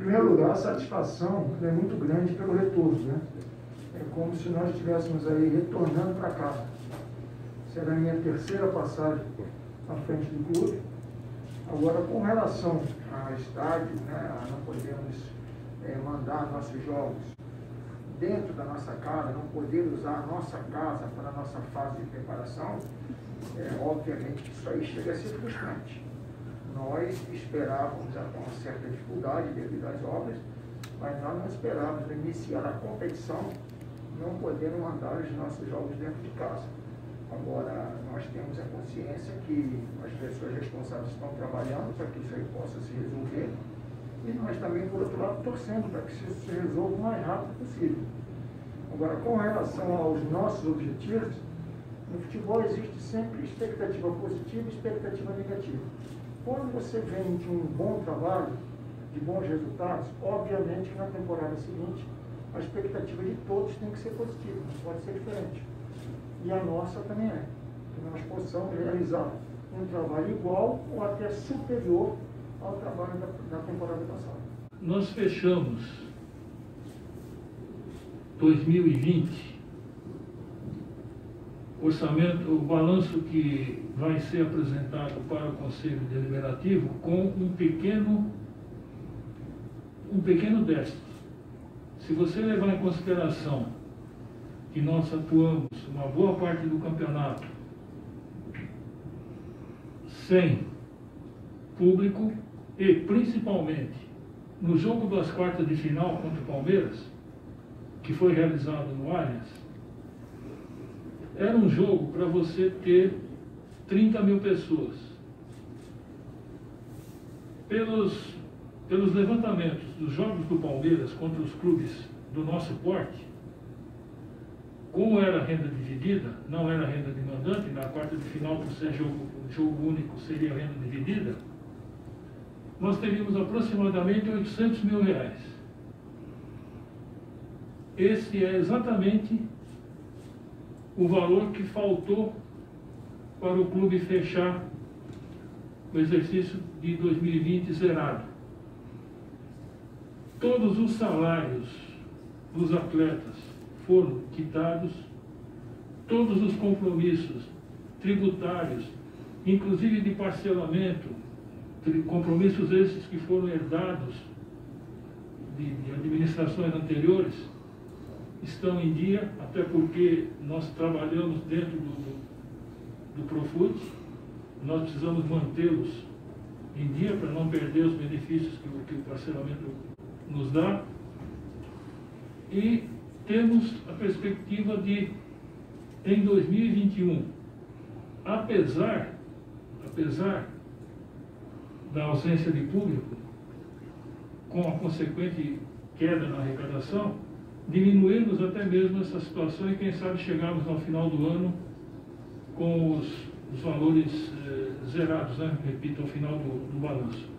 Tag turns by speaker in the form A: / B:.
A: primeiro lugar, a satisfação é muito grande pelo retorno, né? É como se nós estivéssemos aí retornando para casa. Será a minha terceira passagem à frente do clube. Agora, com relação a estádio, né, não podemos mandar nossos jogos dentro da nossa casa, não poder usar a nossa casa para a nossa fase de preparação, obviamente isso aí chega a ser frustrante. Nós esperávamos com uma certa dificuldade devido às obras, mas nós não esperávamos iniciar a competição não podendo mandar os nossos jogos dentro de casa. Agora, nós temos a consciência que as pessoas responsáveis estão trabalhando para que isso aí possa se resolver, e nós também, por outro lado, torcendo para que isso se resolva o mais rápido possível. Agora, com relação aos nossos objetivos, no futebol existe sempre expectativa positiva e expectativa negativa. Quando você vem de um bom trabalho, de bons resultados, obviamente que na temporada seguinte a expectativa de todos tem que ser positiva, não pode ser diferente. E a nossa também é, que nós possamos realizar um trabalho igual ou até superior ao trabalho da temporada passada.
B: Nós fechamos 2020, o balanço que vai ser apresentado para o Conselho Deliberativo com um pequeno déficit. Se você levar em consideração que nós atuamos uma boa parte do campeonato sem público e principalmente no jogo das quartas de final contra o Palmeiras, que foi realizado no Allianz, era um jogo para você ter 30 mil pessoas. Pelos levantamentos dos jogos do Palmeiras contra os clubes do nosso porte, como era renda dividida, não era renda de mandante, na quarta de final, por ser jogo único, seria renda dividida, nós teríamos aproximadamente 800 mil reais. Esse é exatamente o valor que faltou para o clube fechar o exercício de 2020 zerado. Todos os salários dos atletas foram quitados, todos os compromissos tributários, inclusive de parcelamento, compromissos esses que foram herdados de administrações anteriores, estão em dia, até porque nós trabalhamos dentro do Profut, nós precisamos mantê-los em dia para não perder os benefícios que o parcelamento nos dá, e temos a perspectiva de, em 2021, apesar da ausência de público, com a consequente queda na arrecadação, diminuirmos até mesmo essa situação e quem sabe chegarmos ao final do ano com os valores zerados, né? Repito, ao final do balanço.